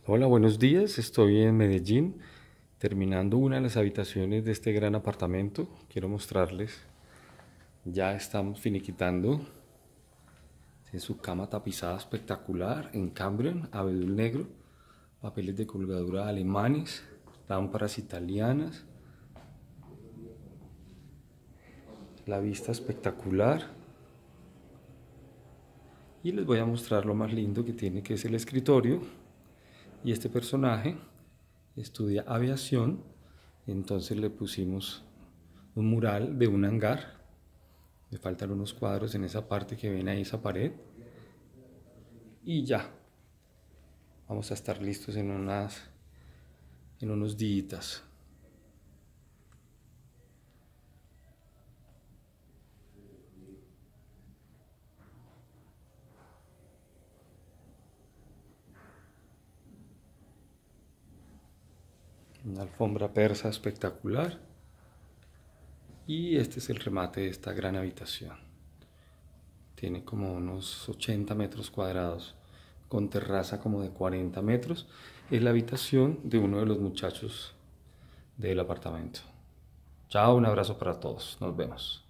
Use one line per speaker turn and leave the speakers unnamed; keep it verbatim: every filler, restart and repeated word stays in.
Hola, buenos días. Estoy en Medellín, terminando una de las habitaciones de este gran apartamento. Quiero mostrarles. Ya estamos finiquitando. Tiene su cama tapizada espectacular en Cambrian, abedul negro, papeles de colgadura alemanes, lámparas italianas, la vista espectacular. Y les voy a mostrar lo más lindo que tiene, que es el escritorio. Y este personaje estudia aviación, entonces le pusimos un mural de un hangar. Me faltan unos cuadros en esa parte que ven ahí, esa pared. Y ya, vamos a estar listos en unas, en unos días. Una alfombra persa espectacular. Y este es el remate de esta gran habitación. Tiene como unos ochenta metros cuadrados, con terraza como de cuarenta metros. Es la habitación de uno de los muchachos del apartamento. Chao, un abrazo para todos. Nos vemos.